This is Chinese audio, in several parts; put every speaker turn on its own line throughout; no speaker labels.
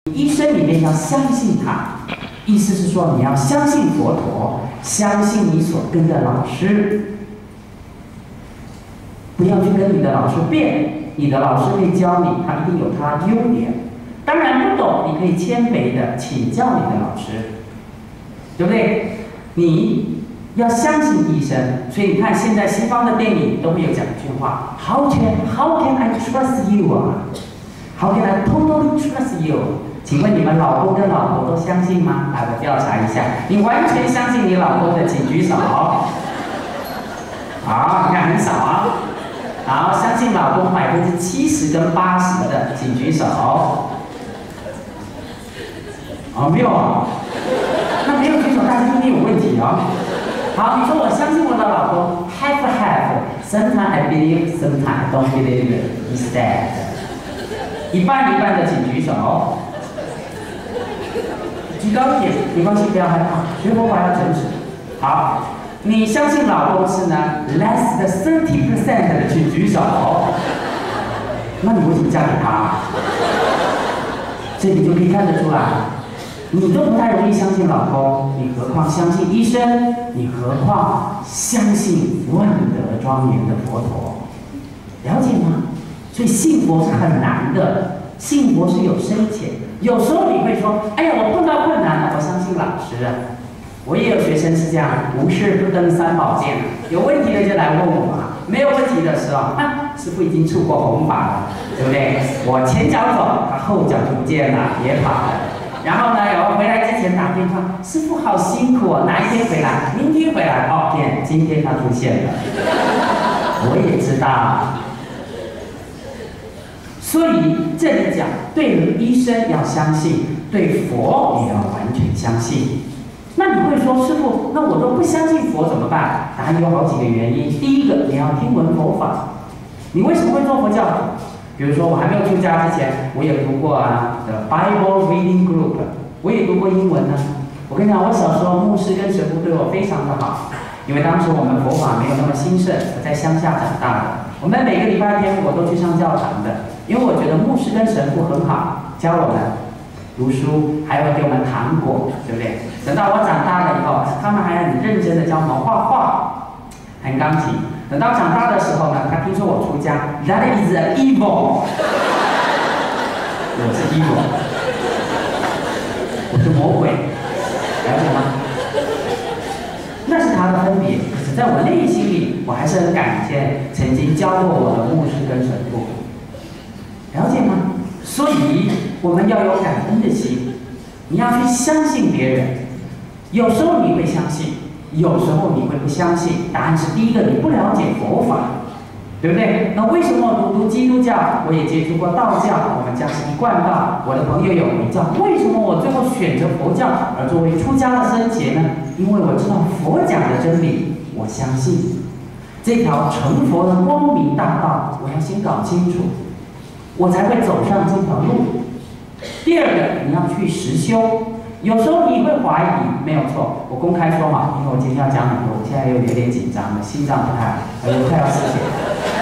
一生里面要相信他，意思是说你要相信佛陀，相信你所跟的老师，不要去跟你的老师辩，你的老师会教你，他一定有他的优点。当然不懂，你可以谦卑的请教你的老师，对不对？你要相信医生，所以你看现在西方的电影都会有讲一句话 ：How can I trust you 啊 ？How can I totally trust you？ 请问你们老公跟老婆都相信吗？来，我调查一下，你完全相信你老公的，请举手。好，你看很少啊。好，相信老公70%跟80%的，请举手。哦，没有啊。那没有举手，大家一定有问题哦。好，你说我相信我的老公 ，half，sometimes I believe, sometimes I don't believe is that。一半一半的，请举手。举高一点，没关系，不要害怕，学佛法要诚实。好，你相信老公是呢 less than 30% 的，请举手。那你为什么嫁给他？这你就可以看得出来，你都不太容易相信老公，你何况相信医生？你何况相信万德庄严的佛陀？了解吗？所以信佛是很难的，信佛是有深浅。有时候你会说：“哎呀，我碰到困难了，我相信老师啊。”我也有学生是这样，无事不登三宝殿，有问题的就来问我嘛，没有问题的时候，师父已经触过弘法了，对不对？我前脚走，他后脚就不见了，也跑了。然后呢，我回来之前打电话，师父好辛苦哦，哪一天回来？明天回来。哦，天，今天他出现了，我也知道。所以这里讲，对医生要相信，对佛也要完全相信。那你会说，师父，那我都不相信佛怎么办？答案有好几个原因。第一个，你要听闻佛法。你为什么会做佛教徒？比如说，我还没有出家之前，我也读过The Bible Reading Group， 我也读过英文呢。我跟你讲，我小时候牧师跟神父对我非常的好，因为当时我们佛法没有那么兴盛，我在乡下长大的。我们每个礼拜天我都去上教堂的，因为我觉得牧师跟神父很好，教我们读书，还会给我们糖果，对不对？等到我长大了以后，他们还很认真的教我们画画、弹钢琴。等到长大的时候呢，他听说我出家 ，That is evil， 我是 evil， 我是魔鬼，了解吗？那是他的分别。可是在我内心里，我还是很感谢曾经教过我的牧师跟神父，了解吗？所以我们要有感恩的心，你要去相信别人。有时候你会相信，有时候你会不相信。答案是第一个，你不了解佛法，对不对？那为什么我读基督教，我也接触过道教，我们家是一贯道，我的朋友有回教，为什么我最后选择佛教而作为出家的僧节呢？因为我知道佛讲的真理，我相信这条成佛的光明大道，我要先搞清楚，我才会走上这条路。第二个，你要去实修。有时候你会怀疑，没有错。我公开说嘛，因为我今天要讲很多，我现在有点紧张了，心脏不太好，快要失血。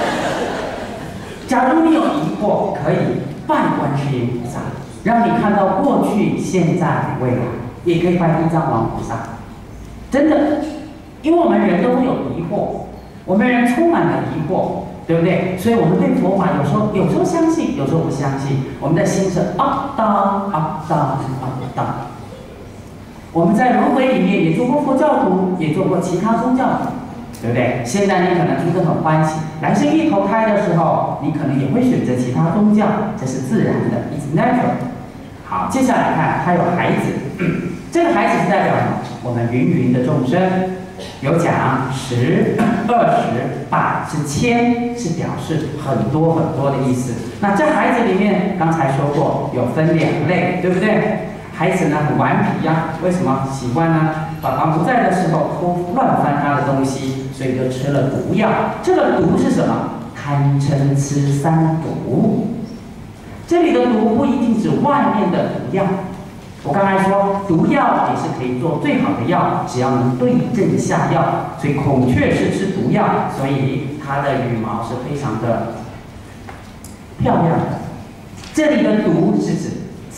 假如你有疑惑，可以拜观世音菩萨，让你看到过去、现在、未来，也可以拜地藏王菩萨。真的，因为我们人都会有疑惑，我们人充满了疑惑。对不对？所以我们对佛法有时候相信，有时候不相信。我们的心是up down up down up down。我们在轮回里面也做过佛教徒，也做过其他宗教徒，对不对？现在你可能觉得很欢喜，来生一投胎的时候，你可能也会选择其他宗教，这是自然的 ，it's natural。好，接下来看，他有孩子，这个孩子是代表我们芸芸的众生。有讲10、20、100是千，是表示很多很多的意思。那这孩子里面，刚才说过有分2类，对不对？孩子呢很顽皮呀，为什么喜欢呢？爸爸不在的时候偷乱翻他的东西，所以就吃了毒药。这个毒是什么？贪嗔痴3毒。这里的毒不一定指外面的毒药。我刚才说，毒药也是可以做最好的药，只要能对症下药。所以孔雀是吃毒药，所以它的羽毛是非常的漂亮的。这里的毒是指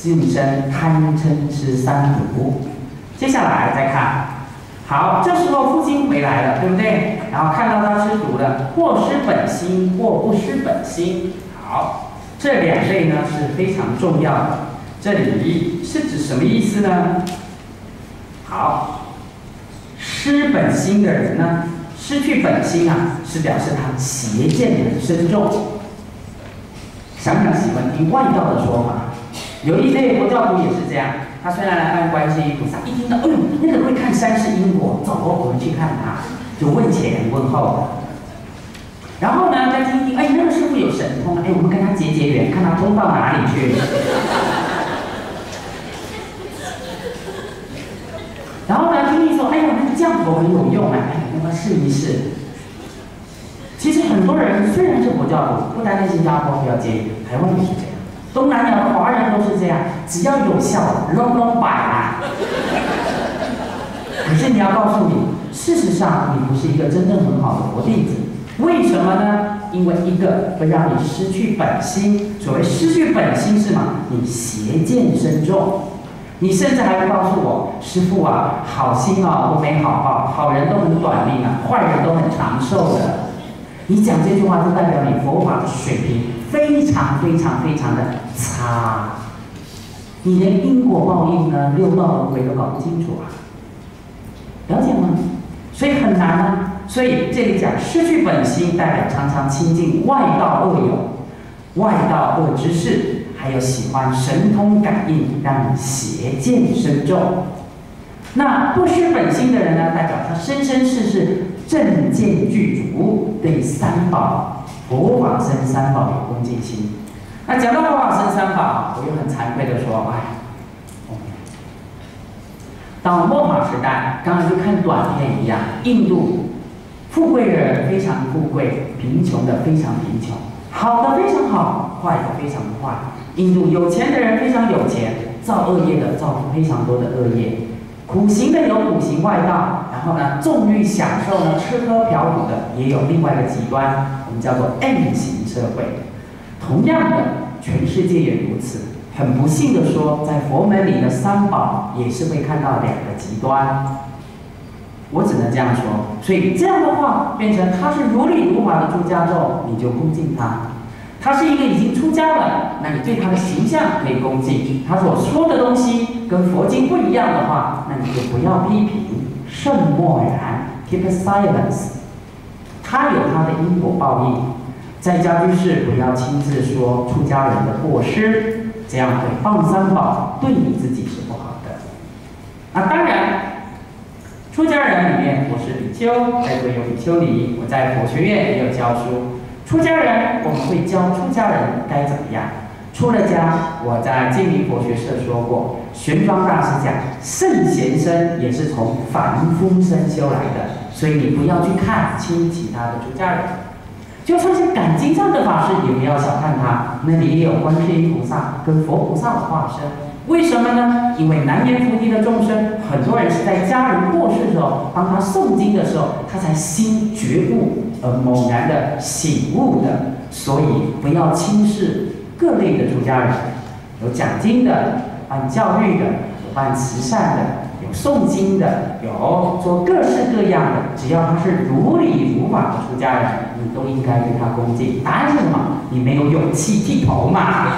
众生贪嗔痴三毒。接下来再看，好，这时候父亲回来了，对不对？然后看到他吃毒了，或失本心，或不失本心。好，这两类呢是非常重要的。这里是指什么意思呢？好，失本心的人呢，失去本心啊，是表示他邪见很深重。想想喜欢听外道的说法，有一类佛教徒也是这样。他虽然来拜观世音菩萨，一听到，哎呦，那个会看三世因果，走，我们去看他，就问前问后的。然后呢，再听听，哎，那个师傅有神通，哎，我们跟他结缘，看他通到哪里去。然后呢，听听说，哎呀，那个降头很有用，哎，要不要试一试？其实很多人虽然是佛教徒，不单单新加坡不要介意，台湾也是这样。东南亚的华人都是这样，只要有效，拢拢摆啊。可是你要告诉你，事实上你不是一个真正很好的佛弟子，为什么呢？因为一个会让你失去本心，所谓失去本心是嘛？你邪见深重，你甚至还会告诉我，师父啊，好心啊都没好报，好人都很短命啊，坏人都很长寿的。你讲这句话，就代表你佛法的水平非常非常非常的差，你连因果报应呢、六道轮回都搞不清楚啊，了解吗？所以很难啊。所以这里讲失去本心，代表常常亲近外道恶友、外道恶知识，还有喜欢神通感应，让你邪见深重。那不失本心的人呢，代表他生生世世正见具足，对三宝、佛法僧三宝有恭敬心。那讲到佛法僧三宝，我又很惭愧的说，哎，到末法时代，刚刚就看短片一样，印度富贵的人非常富贵，贫穷的非常贫穷，好的非常好，坏的非常坏。印度有钱的人非常有钱，造恶业的造非常多的恶业。苦行的有苦行外道，然后呢，纵欲享受呢，吃喝嫖赌的也有另外一个极端，我们叫做 M 型社会。同样的，全世界也如此。很不幸的说，在佛门里的三宝也是会看到两个极端。我只能这样说，所以这样的话，变成他是如理如法的出家众，你就恭敬他；他是一个已经出家了，那你对他的形象可以恭敬。他所说的东西跟佛经不一样的话，那你就不要批评，慎默然 ，keep silence。他有他的因果报应，在家居士不要亲自说出家人的过失，这样毁谤三宝，对你自己是不好的。那当然。出家人里面，我是比丘，在座有比丘尼，我在佛学院也有教书。出家人，我们会教出家人该怎么样。出了家，我在净明佛学社说过，玄奘大师讲，圣贤身也是从凡夫身修来的，所以你不要去看轻其他的出家人。就算是赶经上的法师，也不要小看他，那里也有观世音菩萨跟佛菩萨的化身。为什么呢？因为南阎浮提的众生，很多人是在家人过世的时候，当他诵经的时候，他才心觉悟，猛然的醒悟的。所以不要轻视各类的出家人，有讲经的，办教育的，有办慈善的，有诵经的，有做各式各样的，只要他是如理如法的出家人，你都应该对他恭敬。答案是什么？你没有勇气剃头嘛？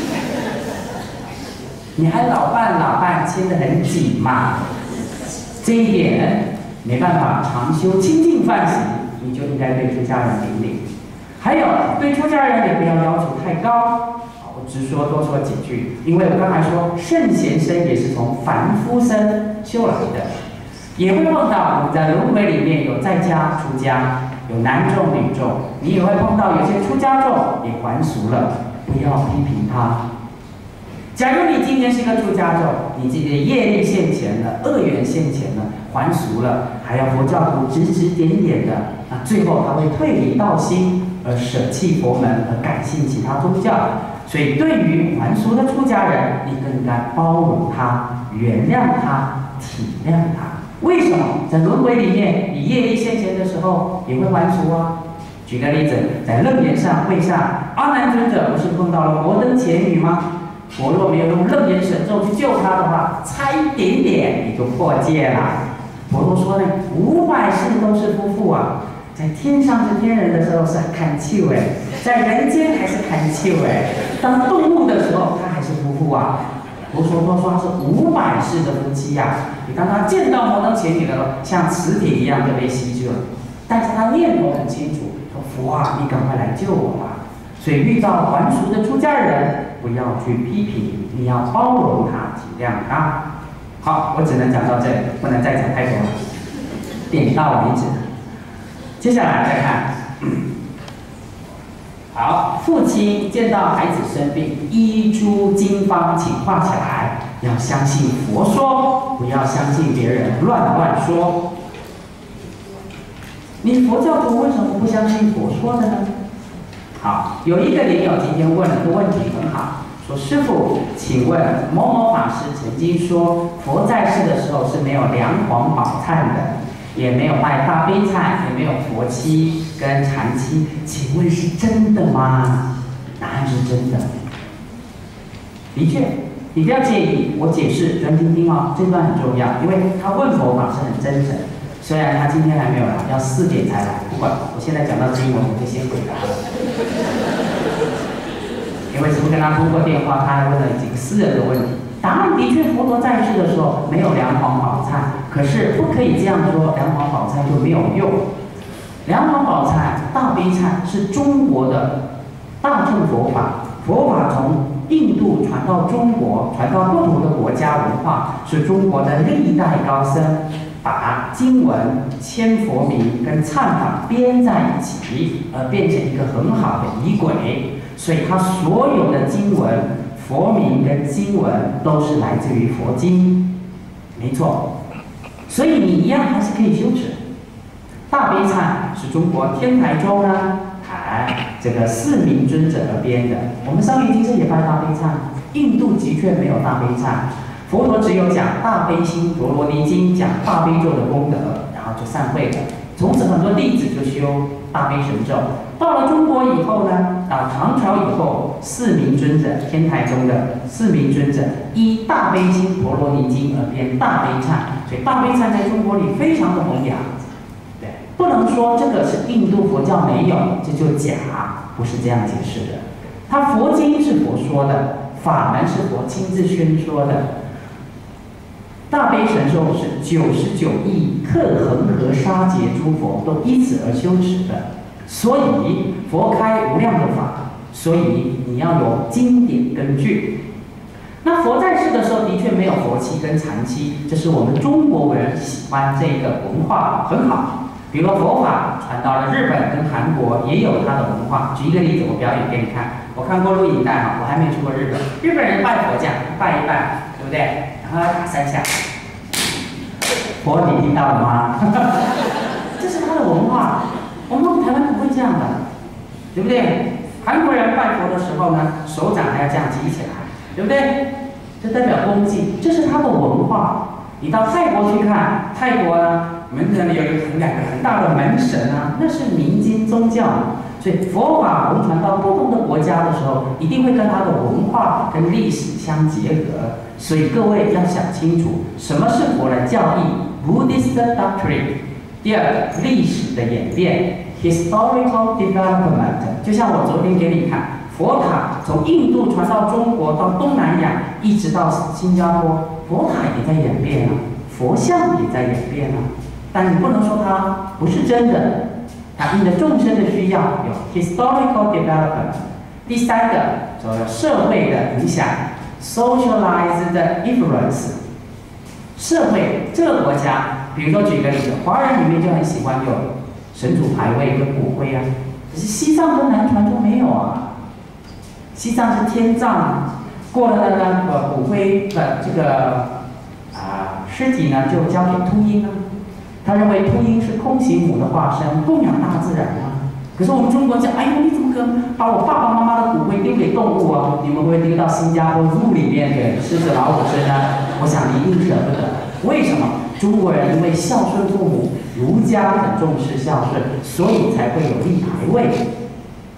你还老伴牵得很紧嘛？这一点没办法，常修清净犯行，你就应该对出家人顶礼。还有对出家人也不要要求太高。我直说多说几句，因为我刚才说圣贤身也是从凡夫身修来的，也会碰到我们在轮回里面有在家出家，有男众女众，你也会碰到有些出家众也还俗了，不要批评他。假如你今天是一个出家众，你自己的业力现前了，恶缘现前了，还俗了，还要佛教徒指指点点的，那最后他会退离道心，而舍弃佛门，而改信其他宗教。所以对于还俗的出家人，你更应该包容他、原谅他、体谅他。为什么？在轮回里面，你业力现前的时候也会还俗啊。举个例子，在楞严上会上，阿难尊者不是碰到了摩登伽女吗？ 佛若没有用楞严神咒去救他的话，差一点点你就破戒了。佛陀说呢，500世都是夫妇啊，在天上是天人的时候是看秋哎，在人间还是看秋哎，当动物的时候他还是夫妇啊。佛陀说他是500世的夫妻呀、你当他见到摩登前女的时候，像磁铁一样就被吸住了，但是他念头很清楚，说佛啊，你赶快来救我吧。所以遇到还俗的出家人，不要去批评，你要包容他，体谅他。好，我只能讲到这里，不能再讲太多了，点到为止。接下来再看，好，父亲见到孩子生病，医诸经方，请画起来，要相信佛说，不要相信别人乱说。你佛教徒为什么不相信佛说的呢？好，有一个莲友今天问了个问题很好，说师父，请问某某法师曾经说佛在世的时候是没有梁皇宝忏的，也没有拜大悲忏，也没有佛七跟禅七，请问是真的吗？答案是真的。的确，你不要介意，我解释，专心听哦，这段很重要，因为他问佛法是很真诚。虽然他今天还没有来，要4点才来，不管，我现在讲到经文，我就先回答了。因为师父跟他通过电话，他还问了几个私人的问题。答案的确，佛陀在世的时候没有梁皇宝忏，可是不可以这样说，梁皇宝忏就没有用。梁皇宝忏、大悲忏是中国的大乘佛法，佛法从印度传到中国，传到不同的国家文化，是中国的历代高僧把经文、千佛名跟忏法编在一起，而变成一个很好的仪轨。所以他所有的经文、佛名跟经文都是来自于佛经，没错。所以你一样还是可以修持。大悲忏是中国天台宗呢，这个4明尊者而编的。我们上一经是也拜大悲忏，印度的确没有大悲忏。佛陀只有讲大悲心陀罗尼经，讲大悲咒的功德，然后就散会了。从此很多弟子就修大悲神咒。到了中国以后呢，到唐朝以后，4明尊者，天台宗的4明尊者依大悲心陀罗尼经而编大悲忏，所以大悲忏在中国里非常的弘扬。对，不能说这个是印度佛教没有，这就假，不是这样解释的。它佛经是佛说的，法门是佛亲自宣说的。大悲神咒是99亿克恒河沙劫诸佛都依此而修持的，所以佛开无量的法，所以你要有经典根据。那佛在世的时候的确没有佛七跟禅七，这是我们中国人喜欢这个文化很好。比如佛法传到了日本跟韩国，也有它的文化。举一个例子，我表演给你看。我看过录影带哈，我还没去过日本。日本人拜佛这样拜一拜，对不对？然后打3下。佛，你听到了吗？这是他的文化，我们台湾不会这样的，对不对？韩国人拜佛的时候呢，手掌还要这样举起来，对不对？这代表恭敬，这是他的文化。你到泰国去看，泰国呢，门前有2个很大的门神啊，那是民间宗教。所以佛法弘传到不同的国家的时候，一定会跟它的文化跟历史相结合。所以各位要想清楚，什么是佛的教义 （Buddhist doctrine）。第二，历史的演变 （Historical development）。就像我昨天给你看，佛塔从印度传到中国，到东南亚，一直到新加坡，佛塔也在演变啊，佛像也在演变啊。但你不能说它不是真的。它因着众生的需要，有 historical development。第3个，有社会的影响 ，socialized influence。社会这个国家，比如说举个例子，华人里面就很喜欢有神主牌位跟骨灰啊，可是西藏跟南传都没有啊。西藏是天葬，过了那个骨灰的这个尸体呢，就交给秃鹰啊。他认为秃鹰是空行母的化身，供养大自然啊。可是我们中国讲，哎呦，你怎么可能把我爸爸妈妈的骨灰丢给动物啊？你们会不会丢到新加坡zoo里面给狮子、老虎吃呢？我想你一定舍不得。为什么？中国人因为孝顺父母，儒家很重视孝顺，所以才会有立牌位。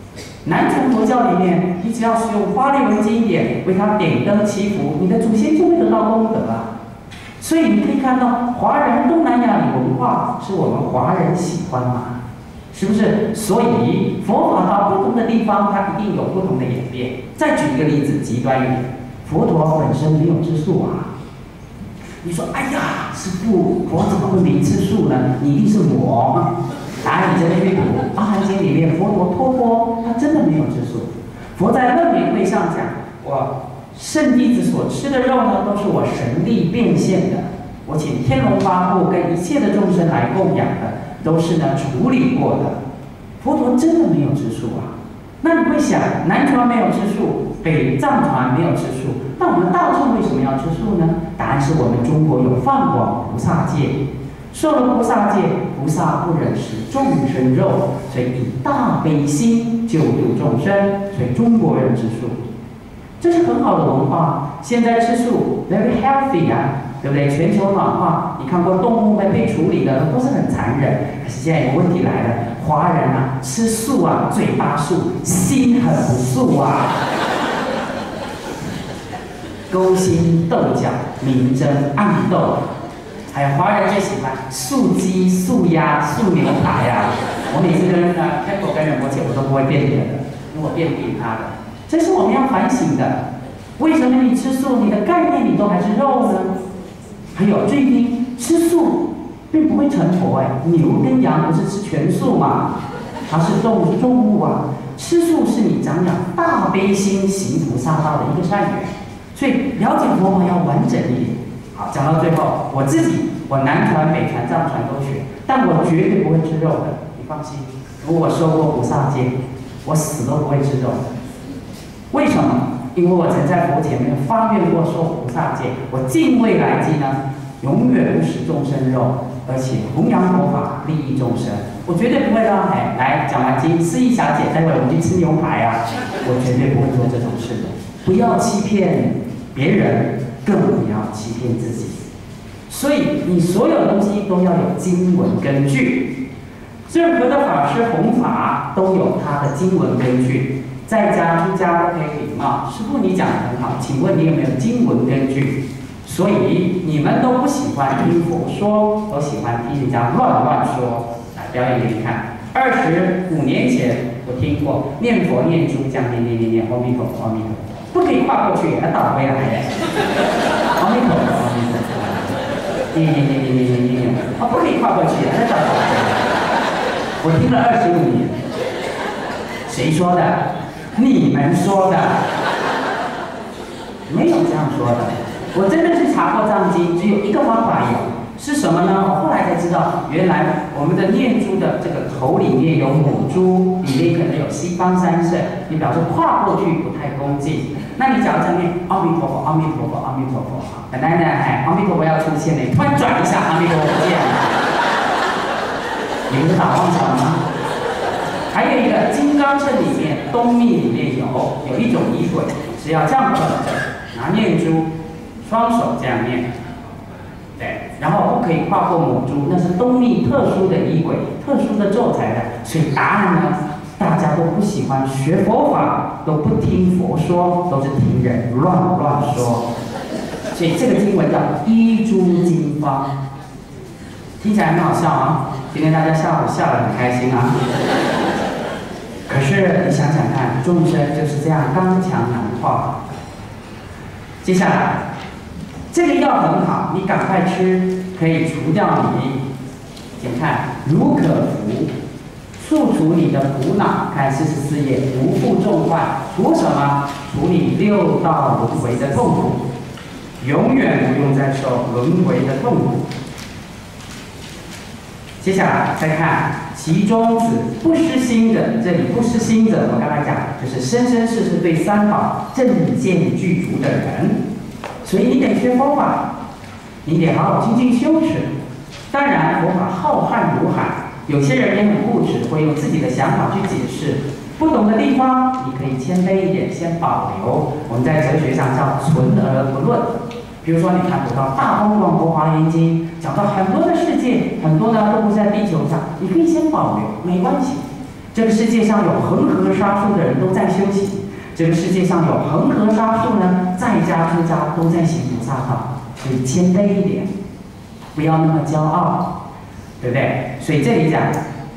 南传佛教里面，你只要使用花莲文经典为它点灯祈福，你的祖先就会得到功德啊。所以你可以看到，华人东南亚的文化是我们华人喜欢嘛，是不是？所以佛法到不同的地方，它一定有不同的演变。再举一个例子，极端一点，佛陀本身没有吃素啊。你说，哎呀，师父，佛怎么会没吃素呢？你一定是我。答案你真的去读《阿含经》里面，佛陀托钵，他真的没有吃素。佛在论明会上讲，我圣弟子所吃的肉呢，都是我神力变现的。我请天龙八部跟一切的众生来供养的，都是呢处理过的。佛陀真的没有吃素啊。那你会想，南传没有吃素，北藏传没有吃素，那我们大乘为什么要吃素呢？答案是我们中国有放广菩萨戒。受了菩萨戒，菩萨不忍食众生肉，所以以大悲心救度众生，所以中国人吃素，这是很好的文化。现在吃素 very healthy 啊，对不对？全球暖化，你看过动物们被处理的都是很残忍。可是现在有问题来了，华人啊吃素啊，嘴巴素，心很不素啊。勾心斗角，明争暗斗。还有华人最喜欢素鸡、素鸭、素牛排啊！我每次跟Temple 跟仁波切，我都不会变脸的，因为我变不赢他的。这是我们要反省的。为什么你吃素，你的概念里都还是肉呢？还有最近吃素并不会成佛哎，牛跟羊不是吃全素嘛？它是动物啊。吃素是你长养大悲心、行菩萨道的一个善缘，所以了解佛法要完整一点。好，讲到最后，我南传、北传、藏传都学，但我绝对不会吃肉的，你放心。如果我受过菩萨戒，我死都不会吃肉的。为什么？因为我曾在佛前面发愿过受菩萨戒，我尽未来际呢，永远不食众生肉，而且弘扬佛法，利益众生。我绝对不会让来讲完经，思义小姐，待会我们去吃牛排啊！我绝对不会做这种事的。不要欺骗别人。更不要欺骗自己，所以你所有东西都要有经文根据。任何的法师弘法都有他的经文根据，在家出家都可以礼貌。师父你讲得很好，请问你有没有经文根据？所以你们都不喜欢听佛说，都喜欢听人家乱说。来表演给你看。25年前我听过念佛念珠，这样念，阿弥陀佛，阿弥陀佛。不可以跨过去，要倒回来。阿弥陀佛，阿弥陀佛，念，不可以跨过去，要倒回来。我听了25年，谁说的？你们说的，没有这样说的。我真的去查过藏经，只有一个方法有。是什么呢？我后来才知道，原来我们的念珠的这个头里面有母珠，里面可能有西方三圣，你表示跨过去不太恭敬。那你假如在念阿弥陀佛，阿弥陀佛，阿弥陀佛，本来呢，阿弥陀佛要出现呢，突然转一下，阿弥陀佛不见了，你不是打妄想吗？还有一个金刚乘里面，东密里面有一种仪轨，是要这样捧着，拿念珠，双手这样念。对，然后不可以跨过母珠，那是东密特殊的仪轨，特殊的咒材的。所以答案呢，大家都不喜欢学佛法，都不听佛说，都是听人乱说。所以这个经文叫依珠经方，听起来很好笑啊！今天大家下午笑得很开心啊。可是你想想看，众生就是这样刚强难化。接下来。这个药很好，你赶快吃，可以除掉你。请看，如可服，速除你的苦恼。看44页，不负重患，除什么？除你6道轮回的痛苦，永远不用再受轮回的痛苦。接下来再看其中子不失心者，这里不失心者，我刚才讲就是生生世世对三宝正见具足的人。所以你得学佛法，你得好好精进修持。当然，佛法浩瀚如海，有些人也很固执，会用自己的想法去解释。不懂的地方，你可以谦卑一点，先保留。我们在哲学上叫存而不论。比如说，你看读到《大方广佛华严经》，讲到很多的世界，很多呢都不在地球上，你可以先保留，没关系。 这个世界上有恒河沙数的人都在修行，这个世界上有恒河沙数呢，在家出家都在行菩萨道，所以谦卑一点，不要那么骄傲，对不对？所以这里讲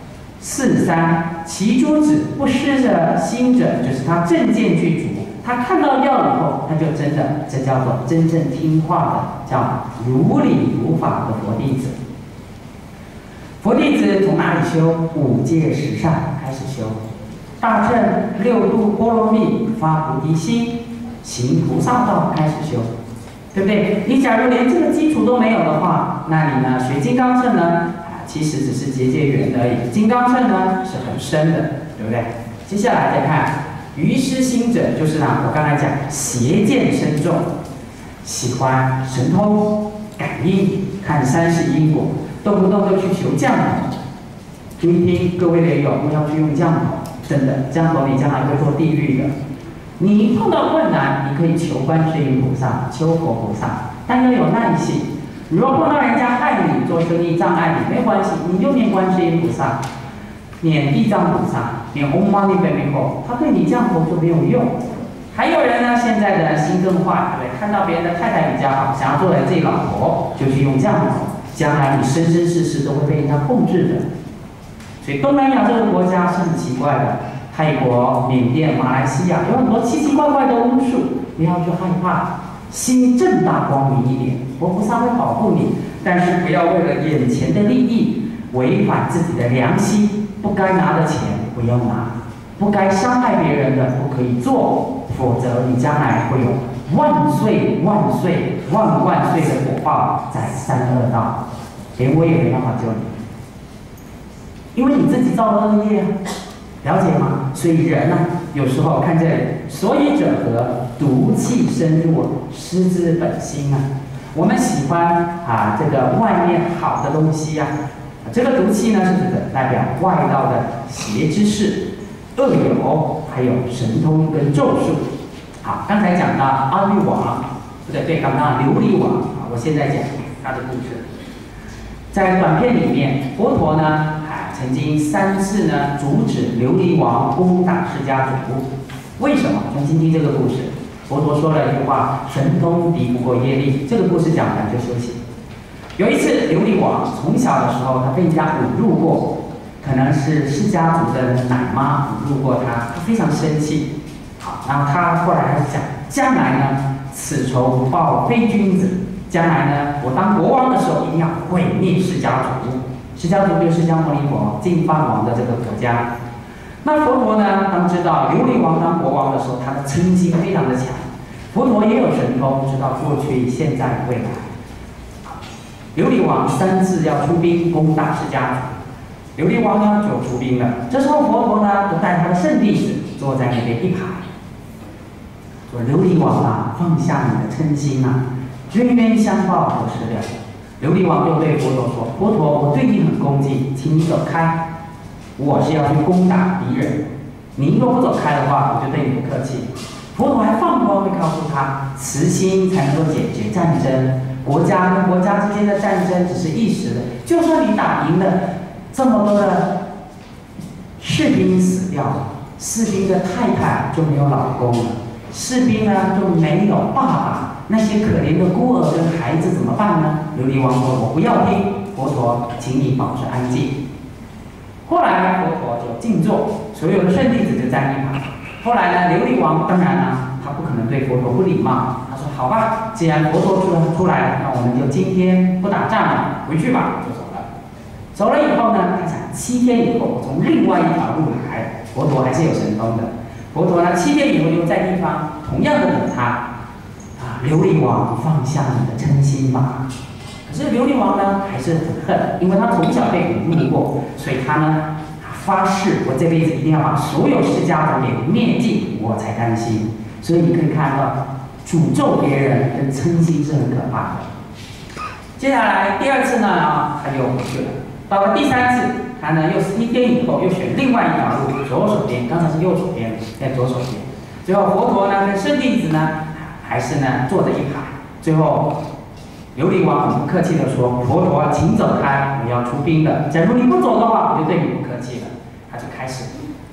43，其诸子不失的心者，就是他正见具足，他看到药以后，他就真的，这叫做真正听话的，叫如理如法的佛弟子。佛弟子从哪里修？5戒10善开始修，大乘6度波罗蜜发菩提心，行菩萨道开始修，对不对？你假如连这个基础都没有的话，那你呢学金刚乘呢，其实只是结缘而已。金刚乘呢是很深的，对不对？接下来再看愚痴心者，就是呢我刚才讲邪见深重，喜欢神通感应，看三世因果。动不动就去求降头，听一听各位莲友不要去用降头，真的降头你将来会堕地狱的。你碰到困难，你可以求观世音菩萨、求佛菩萨，但要有耐性。如果碰到人家害你、做生意障碍你，没关系，你就念观世音菩萨，念地藏菩萨，念嗡嘛呢叭咪吽，他对你降头就没有用。还有人呢，现在的心更坏，对不对？看到别人的太太比较好，想要做人自己老婆，就去用降头。将来你生生世世都会被人家控制的，所以东南亚这个国家是很奇怪的，泰国、缅甸、马来西亚有很多奇奇怪怪的巫术，不要去害怕，心正大光明一点，佛菩萨会保护你，但是不要为了眼前的利益违反自己的良心，不该拿的钱不要拿，不该伤害别人的不可以做，否则你将来会有万岁万岁万万岁的果报在32道，连我也没办法救你，因为你自己造的恶业啊，了解吗？所以人呢，有时候看这里，所以者何？毒气深入，失之本心啊。我们喜欢这个外面好的东西啊，这个毒气呢是指的代表外道的邪知识、恶友，还有神通跟咒术。好，刚才讲到阿育王，对，刚刚琉璃王啊，我现在讲他的故事。在短片里面，佛陀呢，曾经3次呢阻止琉璃王攻打释迦族。为什么？我们听听这个故事。佛陀说了一句话：神通敌不过业力。这个故事讲完就休息。有一次，琉璃王从小的时候，他被人家侮辱过，可能是释迦族的奶妈侮辱过他，他非常生气。好，然后他后来还讲，将来呢，此仇不报非君子。将来呢，我当国王的时候一定要毁灭释迦族。释迦族就是释迦牟尼佛净饭王的这个国家。那佛陀呢，当知道琉璃王当国王的时候，他的嗔心非常的强。佛陀也有神通，知道过去、现在、未来。琉璃王3次要出兵攻打释迦族，琉璃王呢就出兵了。这时候佛陀呢，就带他的圣弟子坐在那边一排，说：“琉璃王啊，放下你的嗔心啊，冤冤相报何时了？”琉璃王就对佛陀说：“佛陀，我对你很恭敬，请你走开，我是要去攻打敌人，您若不走开的话，我就对你不客气。”佛陀还放光地告诉他，慈心才能够解决战争，国家跟国家之间的战争只是一时的，就算你打赢了，这么多的士兵死掉了，士兵的太太就没有老公了，士兵呢就没有爸爸，那些可怜的孤儿跟孩子怎么办呢？琉璃王说：“我不要听。”佛陀，请你保持安静。后来佛陀就静坐，所有的圣弟子就站一排。后来呢，琉璃王当然呢，他不可能对佛陀不礼貌，他说：“好吧，既然佛陀出来了，那我们就今天不打仗了，回去吧。”就走了。走了以后呢，他想7天以后我从另外一条路来，佛陀还是有神通的。佛陀呢7天以后又在地方同样的等他。琉璃王，放下你的嗔心吧。可是琉璃王呢还是很恨，因为他从小被侮辱过，所以他呢发誓，我这辈子一定要把所有释迦族给灭尽，我才甘心。所以你可以看到，诅咒别人跟嗔心是很可怕的。接下来第2次呢，他又回去了。到了第3次，他呢又7天以后又选另外一条路，左手边，刚才是右手边，在左手边。最后佛陀呢跟圣弟子呢还是呢坐着一排。最后琉璃王很不客气地说：“佛陀，请走开，我要出兵了。假如你不走的话，我就对你不客气了。”他就开始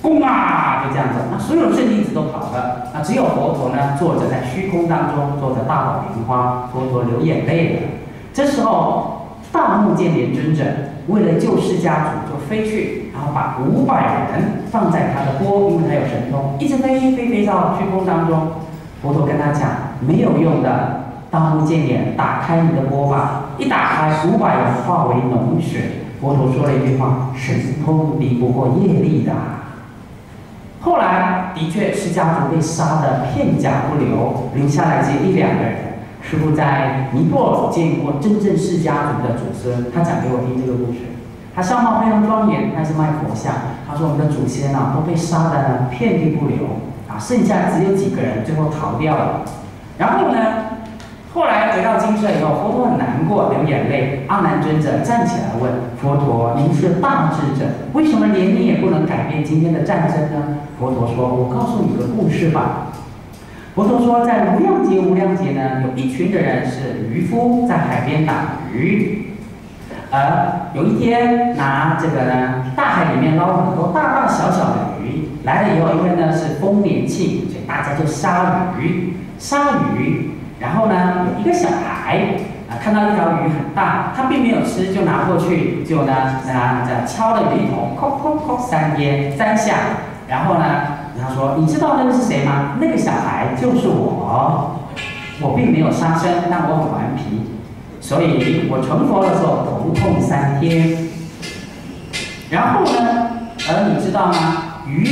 轰啊，就这样子。那所有圣弟子都跑了，那只有佛陀呢，坐着在虚空当中，坐着大宝莲花，佛陀流眼泪了。这时候，大目犍连尊者为了救释迦族，就飞去，然后把500人放在他的钵，因为他有神通，一直飞到虚空当中。佛陀跟他讲，没有用的，大目犍连，打开你的钵吧。一打开，500人化为脓血。佛陀说了一句话：神通敌不过业力的。后来的确，释迦族被杀得片甲不留，留下来只1、2个人。师父在尼泊尔见过真正释迦族的祖孙，他讲给我听这个故事。他相貌非常庄严，他是卖佛像。他说我们的祖先啊都被杀得遍地不留啊，剩下只有几个人最后逃掉了。然后呢，后来回到精舍以后，佛陀很难过，流眼泪。阿难尊者站起来问佛陀：“您是大智者，为什么连你也不能改变今天的战争呢？”佛陀说：“我告诉你个故事吧。”佛陀说，在无量劫呢，有一群的人是渔夫，在海边打鱼。有一天拿这个呢，大海里面捞很多大大小小的鱼，来了以后，因为呢是丰年庆，所以大家就杀鱼。然后呢，有一个小孩看到一条鱼很大，他并没有吃，就拿过去，就呢敲了鱼头，叩叩叩3下，然后呢，他说：“你知道那个是谁吗？那个小孩就是我，我并没有杀生，但我很顽皮，所以我成佛的时候头痛3天。然后呢，你知道吗？鱼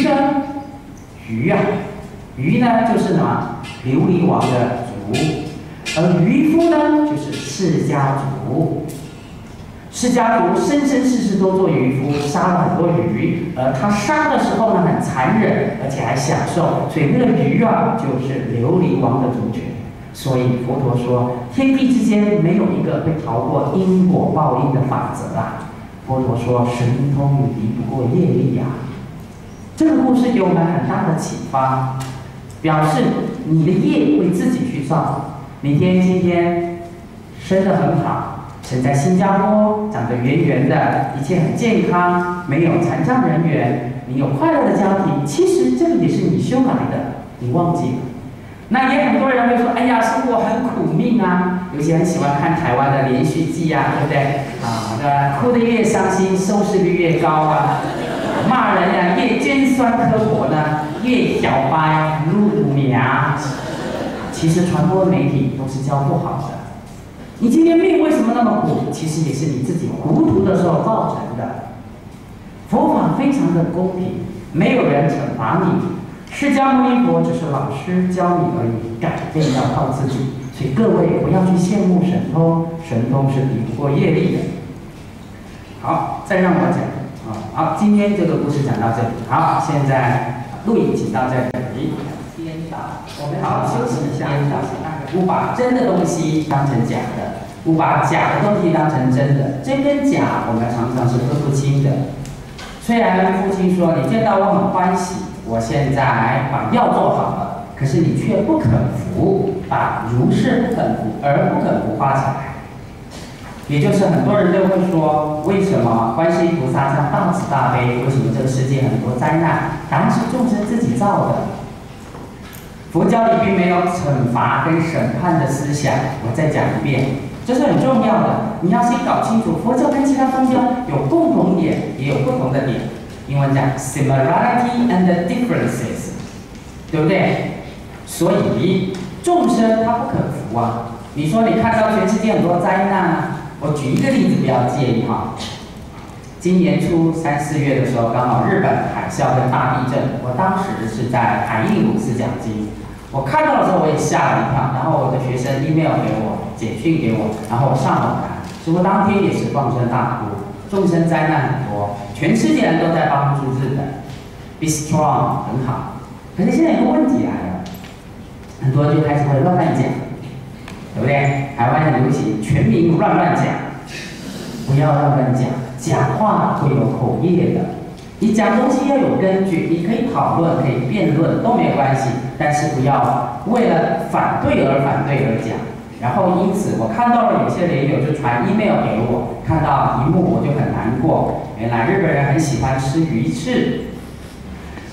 呢就是什么？琉璃王的族，而渔夫呢就是释迦族。释迦族生世都做渔夫，杀了很多鱼，而他杀的时候呢很残忍，而且还享受，所以那个鱼啊就是琉璃王的族群。所以佛陀说，天地之间没有一个会逃过因果报应的法则啊。佛陀说，神通敌不过业力呀。这个故事给我们很大的启发，表示你的业会自己去造。今天生得很好，生在新加坡，长得圆圆的，一切很健康，没有残障人员，你有快乐的家庭，其实这个也是你修来的，你忘记了。那也很多人会说，哎呀，生活很苦命啊，有些很喜欢看台湾的连续剧啊，对不对？哭得越伤心，收视率越高啊。骂人呀，越尖酸刻薄呢，越小白露苗。其实传播媒体都是教不好的。你今天命为什么那么苦？其实也是你自己糊涂的时候造成的。佛法非常的公平，没有人惩罚你。释迦牟尼佛只是老师教你而已，改变要靠自己。所以各位不要去羡慕神通，神通是抵不过业力的。好，再让我讲。好，今天这个故事讲到这里。好，现在录影请到这里。颠倒，我们好好休息一下。颠倒，不把真的东西当成假的，不把假的东西当成真的。真跟假，我们常常是分不清的。虽然父亲说你见到我很欢喜，我现在把药做好了，可是你却不肯服，把如是不肯服而不肯服发起来。也就是很多人都会说，为什么观世音菩萨这样大慈大悲？为什么这个世界很多灾难？答案是众生自己造的。佛教里并没有惩罚跟审判的思想。我再讲一遍，这是很重要的。你要先搞清楚，佛教跟其他宗教有共同点，也有不同的点。英文讲 similarity and differences， 对不对？所以众生他不肯服啊。你说你看到全世界很多灾难啊。我举一个例子，不要介意哈。今年初3、4月的时候，刚好日本海啸跟大地震，我当时是在海印鲁斯讲经。我看到的时候我也吓了一跳，然后我的学生 email 给我，简讯给我，然后我上网谈。师父当天也是放声大哭，众生灾难很多，全世界人都在帮助日本 ，be strong 很好。可是现在有个问题来了，很多人就开始会乱讲。对不对？台湾很流行全民乱讲，不要乱讲，讲话会有口业的。你讲东西要有根据，你可以讨论，可以辩论都没有关系，但是不要为了反对而讲。然后因此我看到了有些人就传 email 给我，看到一幕我就很难过。原来日本人很喜欢吃鱼翅。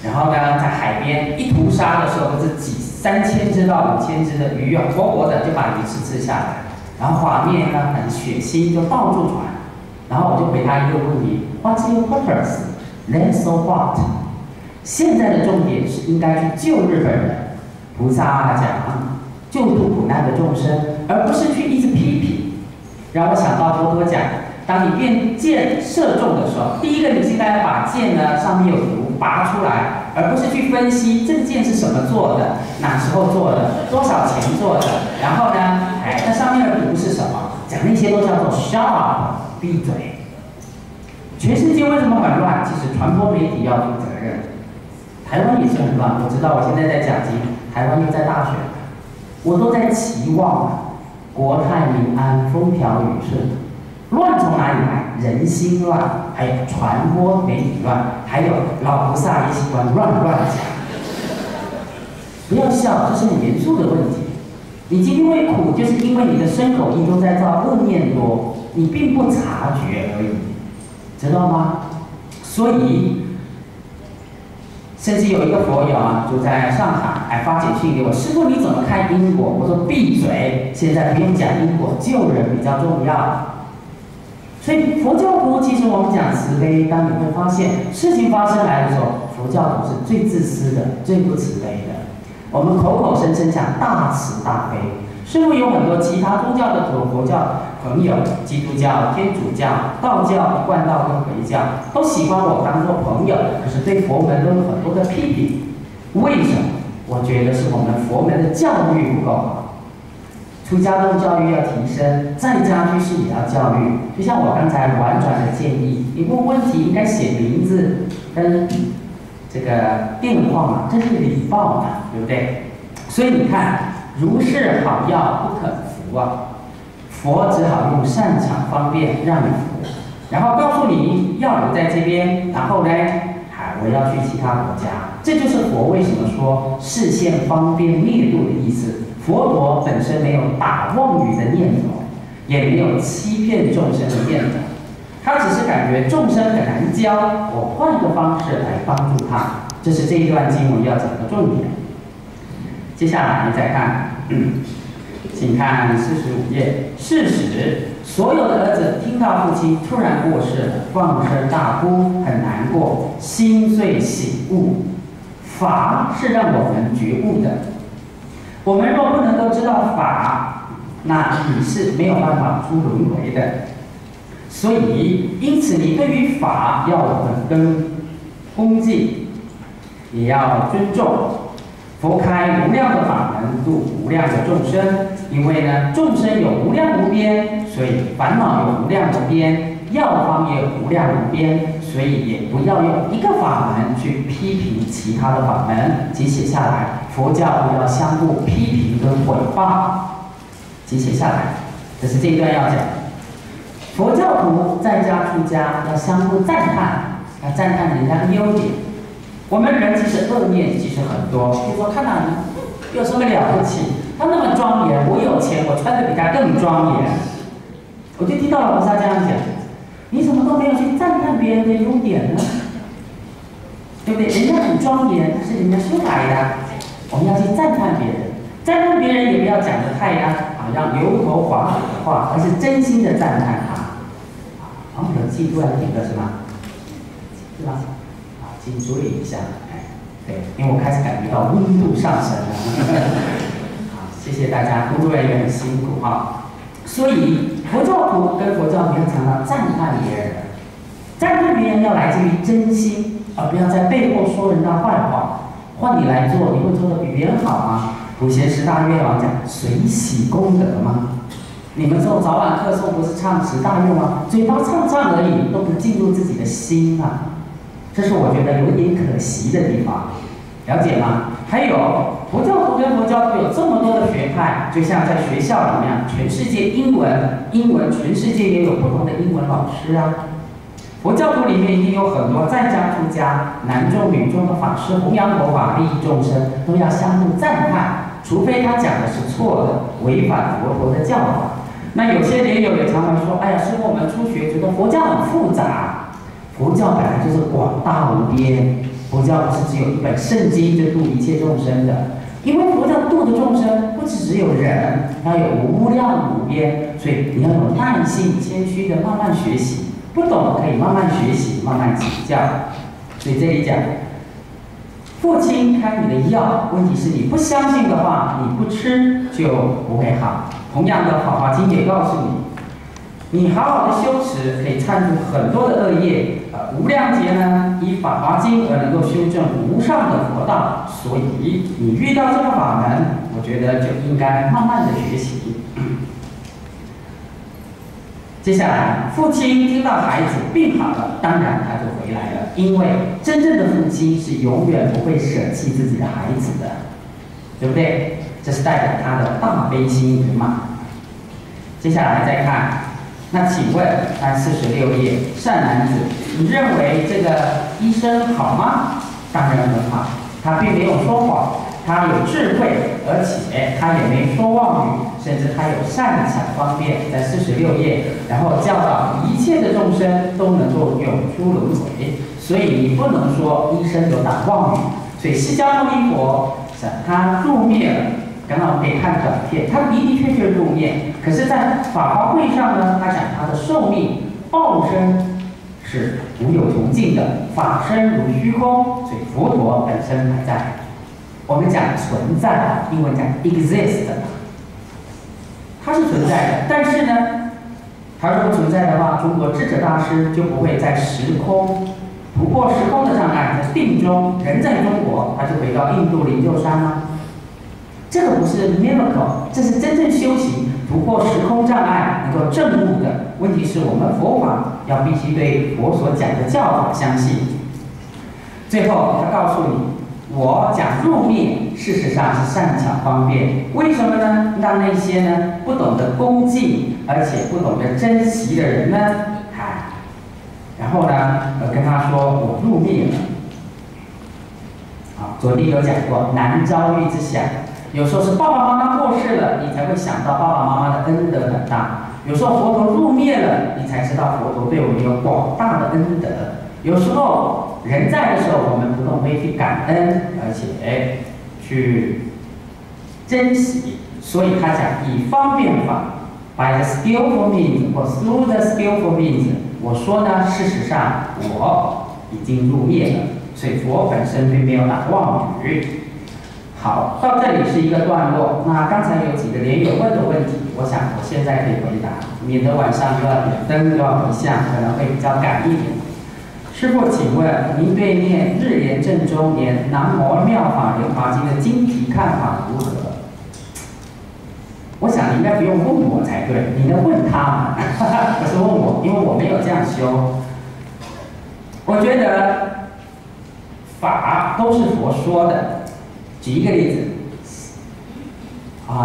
然后呢，在海边一屠杀的时候，不是几3000只到5000只的鱼啊，活活的就把鱼吃下来，然后画面呢很血腥，就到处传。然后我就回他一个问题 ：What's your purpose? Then so what？ 现在的重点是应该去救日本人，菩萨讲救度苦难的众生，而不是去一直批评。让我想到佛陀讲，当你变箭射中的时候，第一个你是应该要把箭呢上面有毒拔出来，而不是去分析这个箭是什么做的，哪时候做的，多少钱做的，然后呢，那上面的毒是什么？讲那些都叫做 shut up， 闭嘴。全世界为什么很乱？其实传播媒体要负责任。台湾也是很乱，我知道我现在在讲经，台湾又在大选，我都在期望国泰民安、风调雨顺。乱从哪里来？人心乱，还有传播媒体乱，还有老菩萨也喜欢乱讲。不要笑，这是很严肃的问题。你今天会苦，就是因为你的身口意都在造恶念多，你并不察觉而已，知道吗？所以，甚至有一个佛友啊，就在上海发简讯给我，师父你怎么看因果？我说闭嘴，现在不用讲因果，救人比较重要。所以佛教徒其实我们讲慈悲，当你会发现事情发生来的时候，佛教徒是最自私的、最不慈悲的。我们口口声声讲大慈大悲，师父有很多其他宗教的佛教朋友，基督教、天主教、道教、一贯道跟回教，都喜欢我当做朋友，可是对佛门都有很多的批评。为什么？我觉得是我们佛门的教育不够好。出家众教育要提升，在家居士也要教育。就像我刚才婉转的建议，你问问题应该写名字跟这个电话嘛，这是礼貌嘛，对不对？所以你看，如是好药不肯服啊，佛只好用善巧方便让你服，然后告诉你要留在这边，然后呢，我要去其他国家。这就是佛为什么说视线方便灭度的意思。佛陀本身没有打妄语的念头，也没有欺骗众生的念头，他只是感觉众生很难教，我换个方式来帮助他。这是这一段经文要讲的重点。接下来你再看，请看45页。是时，所有的儿子听到父亲突然过世了，放声大哭，很难过，心碎醒悟。法是让我们觉悟的。我们若不能够知道法，那你是没有办法出轮回的。所以，因此你对于法要很跟恭敬，也要尊重。佛开无量的法门，度无量的众生。因为呢，众生有无量无边，所以烦恼有无量无边，药方也有无量无边，所以也不要用一个法门去批评其他的法门。请写下来，佛教不要相互批评跟毁谤。请写下来，这是这一段要讲。佛教徒在家出家要相互赞叹，要赞叹人家的优点。我们人其实恶念其实很多，比如说看到你有什么了不起，他那么庄严，我有钱，我穿的比他更庄严。我就听到老菩萨这样讲，你怎么都没有去赞叹别人的优点呢？对不对？人家很庄严，是人家修来的，我们要去赞叹别人。赞叹别人也不要讲得太好像油头滑嘴的话，而是真心的赞叹他。有记突然点了是吗？是吗？请注意一下，对，因为我开始感觉到温度上升了。好，谢谢大家，工作人员很辛苦哈。所以佛教徒跟佛教徒要常常赞叹别人，赞叹别人要来自于真心，而不要在背后说人家坏话。换你来做，你会做得比别人好吗？普贤十大愿王讲随喜功德吗？你们做早晚课诵不是唱十大愿吗？嘴巴唱唱而已，都不进入自己的心啊。这是我觉得有一点可惜的地方，了解吗？还有佛教徒跟佛教徒有这么多的学派，就像在学校里面，全世界英文全世界也有不同的英文老师啊。佛教徒里面一定有很多在家出家、男众女众的法师弘扬佛法、利益众生，都要相互赞叹，除非他讲的是错的，违反佛陀的教法。那有些莲友也常常说：“哎呀，师父，我们初学觉得佛教很复杂。”佛教本来就是广大无边， 佛教不是只有一本圣经就度一切众生的，因为佛教度的众生不只有人，它有无量无边，所以你要有耐心、谦虚的慢慢学习，不懂可以慢慢学习、慢慢请教。所以这里讲，父亲开你的药，问题是你不相信的话，你不吃就不会好。同样的，《法华经》也告诉你，你好好的修持，可以忏除很多的恶业。无量劫呢，以《法华经》而能够修正无上的佛道，所以你遇到这个法门，我觉得就应该慢慢的学习。接下来，父亲听到孩子病好了，当然他就回来了，因为真正的父亲是永远不会舍弃自己的孩子的，对不对？这是代表他的大悲心圆满。接下来再看，那请问46页，善男子，你认为这个医生好吗？当然很好，他并没有说谎，他有智慧，而且他也没说妄语，甚至他有善巧方便，在46页，然后教导一切的众生都能够永出轮回。所以你不能说医生有打妄语。所以释迦牟尼佛他入灭了，刚刚我们可以看短片，他的的确确入灭。可是，在法华会上呢，他讲他的寿命报身是无有穷尽的，法身如虚空，所以佛陀本身还在。我们讲存在，英文讲 exist， 它是存在的。但是呢，它如果存在的话，中国智者大师就不会在时空突破时空的障碍，在定中，人在中国，他就回到印度灵鹫山吗？这个不是 miracle， 这是真正修行突破时空障碍，能够证悟的。问题是我们佛法要必须对佛所讲的教法相信。最后，他告诉你，我讲入灭，事实上是善巧方便。为什么呢？让那些呢不懂得恭敬，而且不懂得珍惜的人呢，然后呢，跟他说我入灭了。好，昨天有讲过难遭遇之想。有时候是爸爸妈妈过世了，你才会想到爸爸妈妈的恩德很大；有时候佛陀入灭了，你才知道佛陀对我们有广大的恩德。有时候人在的时候，我们不懂得去感恩，而且去珍惜。所以他讲以方便法 ，by the skillful means or through the skillful means。我说呢，事实上我已经入灭了，所以佛本身并没有打妄语。好，到这里是一个段落。那刚才有几个连友问的问题，我想我现在可以回答，免得晚上又要点灯又要回向，可能会比较赶一点。师父，请问您对念日莲正中念南无妙法莲华经的经题看法如何？我想你应该不用问我才对，你应该问他嘛，不是问我，因为我没有这样修。我觉得法都是佛说的。举一个例子，这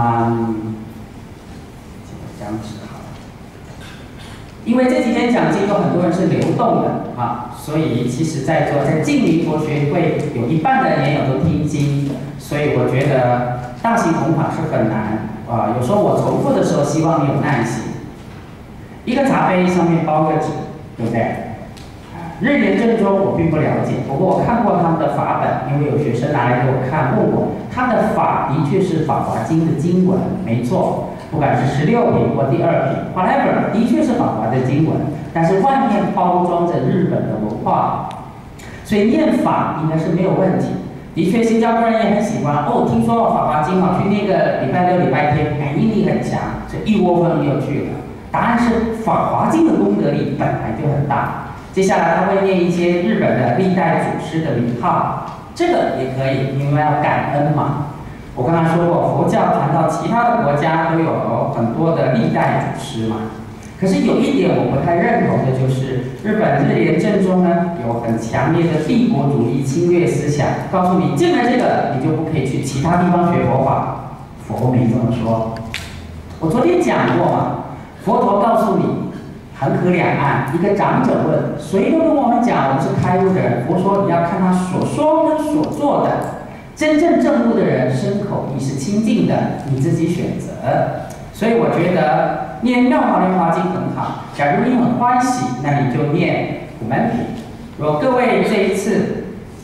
张纸好了，因为这几天讲经有很多人是流动的所以其实在净明佛学会有一半的年友都听经，所以我觉得大型弘法是很难有时候我重复的时候，希望你有耐心。一个茶杯上面包个纸，对不对？日莲正中我并不了解，不过我看过他们的法本，因为有学生拿来给我看，问我他的法的确是《法华经》的经文，没错，不管是16品或第2品 ，whatever， 的确是《法华》的经文，但是外面包装着日本的文化，所以念法应该是没有问题。的确，新加坡人也很喜欢听说《法华经》去那个礼拜6、礼拜天感应力很强，所以一窝蜂又去了。答案是《法华经》的功德力本来就很大。接下来他会念一些日本的历代祖师的名号，这个也可以，因为要感恩嘛。我刚才说过，佛教谈到其他的国家都有很多的历代祖师嘛。可是有一点我不太认同的就是，日本日莲正中呢有很强烈的帝国主义侵略思想，告诉你进了这个你就不可以去其他地方学佛法。佛没这么说。我昨天讲过嘛，佛陀告诉你。恒河两岸，一个长者问，谁都跟我们讲我们是开悟的人。佛说你要看他所说跟所做的，真正证悟的人身口意是清净的，你自己选择。所以我觉得念妙法莲华经很好。假如你很欢喜，那你就念普门品。如果各位这一次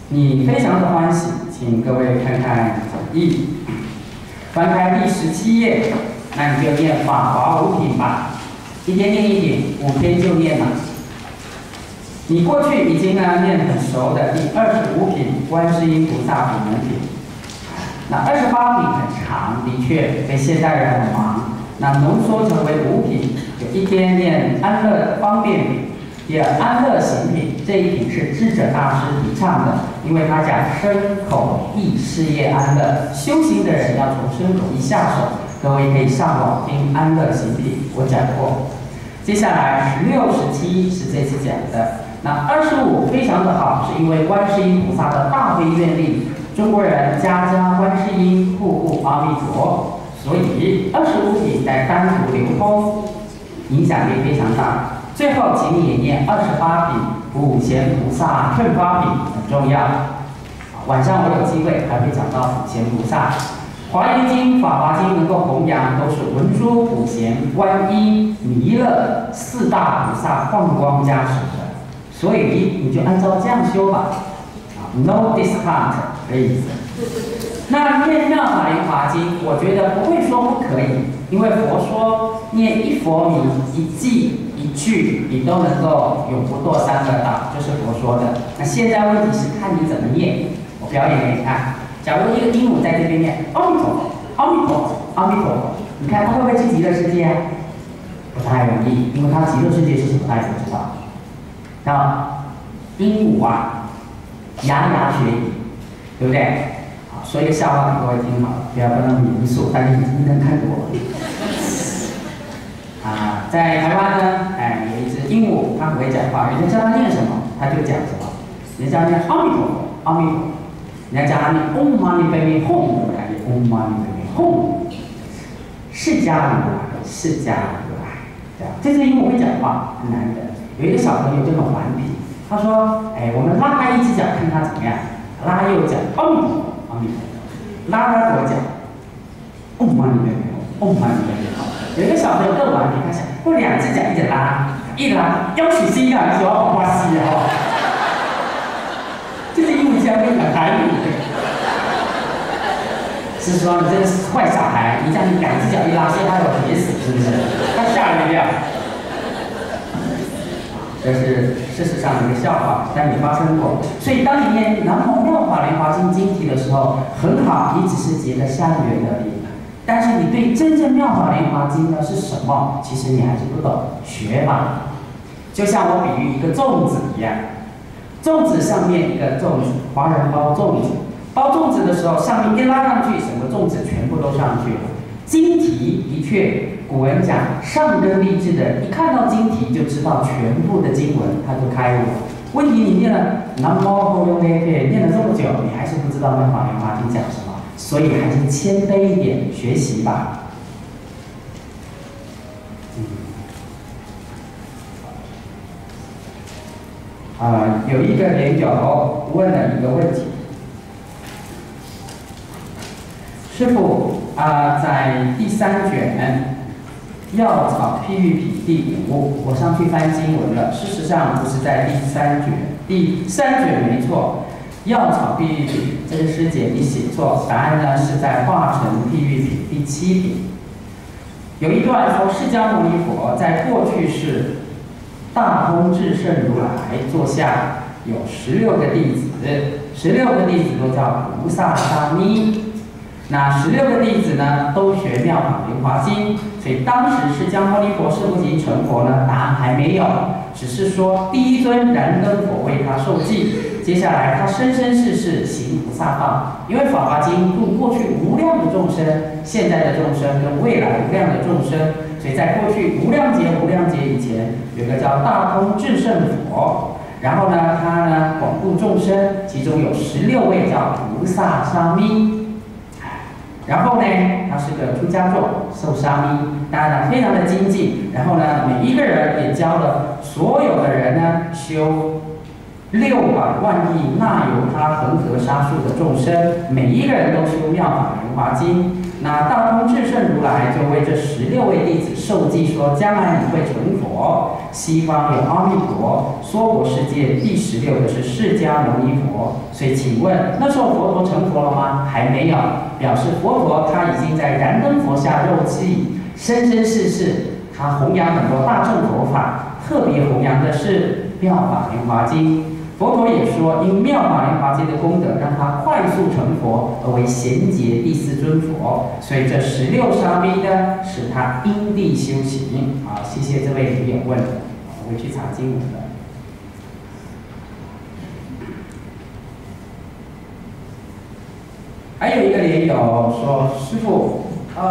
你非常的欢喜，请各位看看讲义，翻开第17页，那你就念法华五品吧，一天念一品，5天就念了。你过去已经念很熟的第25品观世音菩萨普门品，那28品很长，的确对现代人很忙，那浓缩成为5品，就一天念安乐方便品。第二，安乐行品这一品是智者大师提倡的，因为他讲身口意事业安乐，修行的人要从身口意下手。各位可以上网听安乐行品，我讲过。接下来16、17是这次讲的。那25非常的好，是因为观世音菩萨的大悲愿力，中国人家家观世音，户户阿弥陀，所以25品在单独流通，影响力非常大。最后，请你也念28品普贤菩萨正法品，很重要。晚上我有机会还会讲到普贤菩萨。华严经、法华经能够弘扬，都是文殊、普贤、观音、弥勒4大菩萨放光加持的，所以你就按照这样修吧。No discount 的意思。那念妙法莲华经，我觉得不会说不可以，因为佛说念一佛名、一偈、一句，你都能够永不堕三恶道，这是佛说的。那现在问题是看你怎么念，我表演给你看。假如一个鹦鹉在这边念阿弥陀佛，阿弥陀佛，阿弥陀佛，你看它会不会去极乐世界啊？不太容易，因为它极乐世界是什么大家不知道。那鹦鹉啊，牙牙学语，对不对？好，说一个笑话给各位听好了，不要那么严肃，大家已经能看过。在台湾呢，有一只鹦鹉，它不会讲话，人家叫它念什么，它就讲什么。人家叫它念阿弥陀佛，阿弥陀佛。人家叫它念唵嘛呢呗咪吽，它念唵嘛呢呗咪吽。释迦如来，释迦如来，这样。这只鹦鹉会讲话，很难得。有一个小朋友就很顽皮，他说：“我们拉开一只脚看它怎么样？拉右脚，阿弥陀佛，阿弥陀佛。拉左脚，唵嘛呢呗咪吽，唵嘛呢呗咪吽。”有一个小朋友更顽皮，他想用2只脚一直拉，一拉要取心啊，你说要花西啊，这是鹦鹉教会很台语，是说你这个坏小孩，你这样你2只脚一拉，所以他有铁死，是不是？他吓人一跳。这是事实上的一个笑话，但也发生过。所以当你念南无妙法莲华经经题的时候，很好，你只是结个善缘而已。但是你对真正妙法莲华经呢是什么？其实你还是不懂，学吧。就像我比喻一个粽子一样，粽子上面一个粽子，华人包粽子，包粽子的时候上面一拉上去，整个粽子全部都上去了。经题的确，古人讲上根立志的，一看到经题就知道全部的经文，他就开悟了。问题你念了南无后用那篇，念了这么久，你还是不知道妙法莲华经讲什么。所以还是谦卑一点，学习吧。有一个莲友问了一个问题，师父在第3卷药草譬喻品第5，我上去翻经文了。事实上不是在第3卷，第3卷没错。药草譬喻品，这个师姐你写错，答案呢是在化成譬喻品第7品。有一段说，释迦牟尼佛在过去世，大通智胜如来座下有16个弟子，16个弟子都叫菩萨沙弥。那16个弟子呢，都学妙法莲华经，所以当时释迦牟尼佛是不是成佛呢？答案还没有，只是说第一尊燃灯佛为他受记。接下来他生生世世行菩萨道，因为法华经度过去无量的众生，现在的众生跟未来无量的众生，所以在过去无量劫以前，有个叫大通智胜佛，然后呢，他呢广度众生，其中有16位叫菩萨沙弥，然后呢，他是个出家众，受沙弥，当然非常的精进，然后呢，每一个人也教了所有的人呢修600万亿那由他恒河沙数的众生，每一个人都修妙法莲华经。 那大通智胜如来就为这16位弟子授记说，将来你会成佛，西方有阿弥陀，娑婆世界第16个是释迦牟尼佛。所以请问，那时候佛陀成佛了吗？还没有，表示佛陀他已经在燃灯佛下肉气，生生世世他弘扬很多大乘佛法，特别弘扬的是《妙法莲华经》。佛陀也说，因《妙法莲华经》的功德，让他快速成佛，而为贤劫第4尊佛。所以这16沙弥呢，是他因地修行。好，谢谢这位朋友问的，我会去查经文的。还有一个莲友说，师父，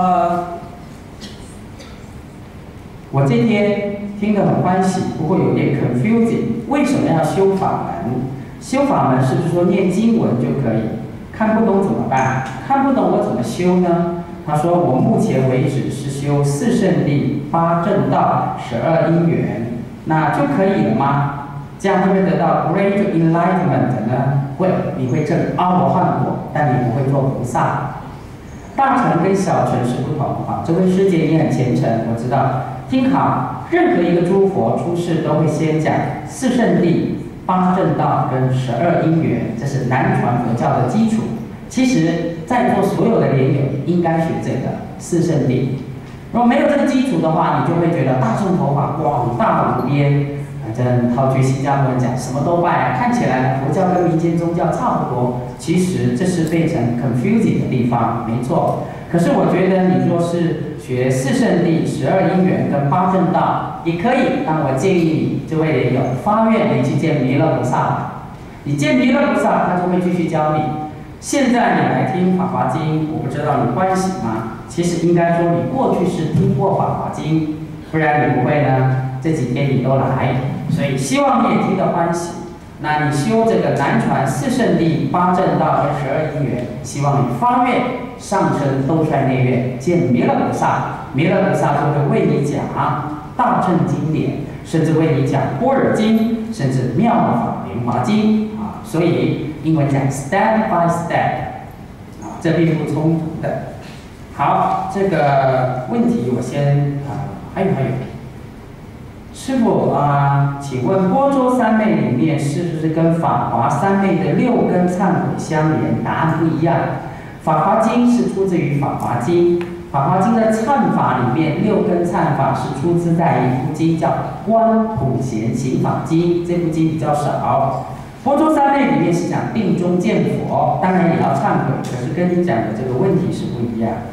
我今天听得很欢喜，不过有点 confusing， 为什么要修法门？修法门是不是说念经文就可以？看不懂怎么办？看不懂我怎么修呢？他说我目前为止是修4圣谛、8正道、12因缘，那就可以了吗？这样会不会得到 great enlightenment 呢？会，你会证阿罗汉果，但你不会做菩萨。大乘跟小乘是不同啊。这位师姐你很虔诚，我知道。听好，任何一个诸佛出世都会先讲4圣谛、8正道跟12因缘，这是南传佛教的基础。其实，在座所有的莲友应该学这个4圣谛。如果没有这个基础的话，你就会觉得大乘佛法广大无边。反正套句新加坡人讲，什么都拜，看起来佛教跟民间宗教差不多。其实这是变成 confusing 的地方，没错。可是我觉得你若是学4圣谛、12因缘跟8正道也可以，但我建议你这位莲友发愿你去见弥勒菩萨。你见弥勒菩萨，他就会继续教你。现在你来听《法华经》，我不知道你欢喜吗？其实应该说你过去是听过《法华经》，不然你不会呢。这几天你都来，所以希望你也听得欢喜。那你修这个南传4圣谛、8正道和12因缘，希望你发愿上升兜率内院见弥勒菩萨，弥勒菩萨就会为你讲大乘经典，甚至为你讲般若经，甚至妙法莲华经啊。所以英文讲 step by step 啊，这并不冲突的。好，这个问题我先还有。师父请问般舟三昧里面是不是跟法华三昧的6根忏悔相连？答案不一样。法华经是出自于法华经，法华经的忏法里面6根忏法是出自在一部经叫《观普贤行法经》，这部经比较少。般舟三昧里面是讲定中见佛，当然也要忏悔，可是跟你讲的这个问题是不一样。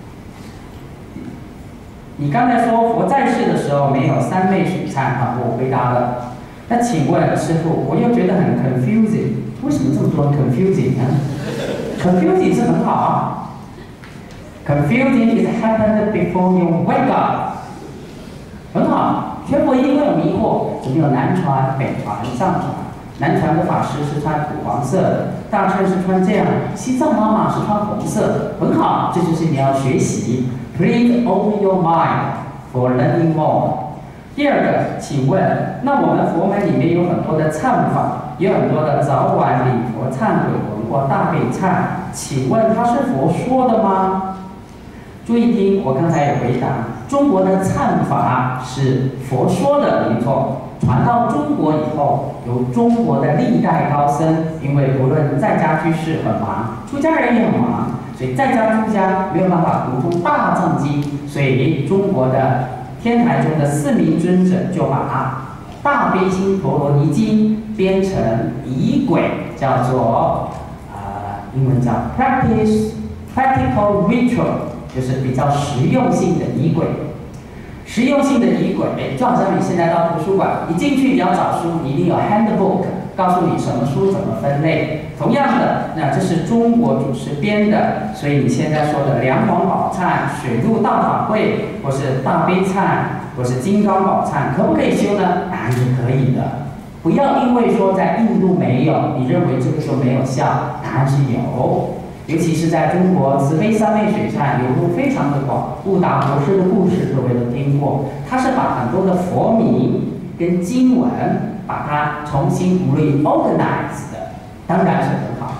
你刚才说佛在世的时候没有三昧水忏我回答了。那请问师父，我又觉得很 confusing， 为什么这么多 confusing 呢 ？confusing 是很好，confusing is happened before you wake up， 很好。学佛一定会有迷惑，怎么有南传、北传、上传？南传的法师是穿土黄色的，大乘是穿这样，西藏妈妈是穿红色，很好，这就是你要学习。Please open your mind for learning more。第二个，请问，那我们佛门里面有很多的忏法，有很多的早晚礼佛忏悔文或大悲忏，请问它是佛说的吗？注意听，我刚才有回答，中国的忏法是佛说的，没错。传到中国以后，由中国的历代高僧，因为不论在家居士很忙，出家人也很忙，所以在家出家没有办法读通大藏经，所以中国的天台中的4名尊者就把大悲心陀罗尼经编成仪轨，叫做英文叫 practical ritual， 就是比较实用性的仪轨。实用性的仪轨，就好像你现在到图书馆，一进去你要找书，你一定有 handbook， 告诉你什么书怎么分类。同样的，那这是中国祖师编的，所以你现在说的梁皇宝忏、水陆大法会，或是大悲忏，或是金刚宝忏，可不可以修呢？答案是可以的。不要因为说在印度没有，你认为这个就没有效，答案是有。尤其是在中国，慈悲三昧水忏流入非常的广。悟达博士的故事各位都听过，他是把很多的佛名跟经文，把它重新 reorganize 的，当然是很好的。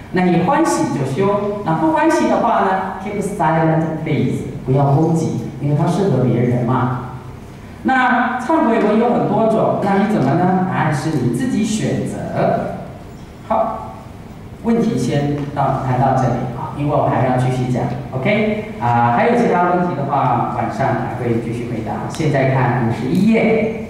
那你欢喜就修，那不欢喜的话呢 ，keep silent please， 不要攻击，因为它适合别人嘛。那忏悔文有很多种，那你怎么呢？答案是你自己选择。好，问题先谈到这里啊，因为我还要继续讲 ，OK？ 还有其他问题的话，晚上还会继续回答。现在看51页。